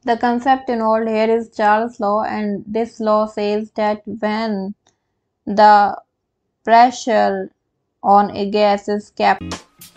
The concept involved here is Charles' law, and this law says that when the pressure on a gas is kept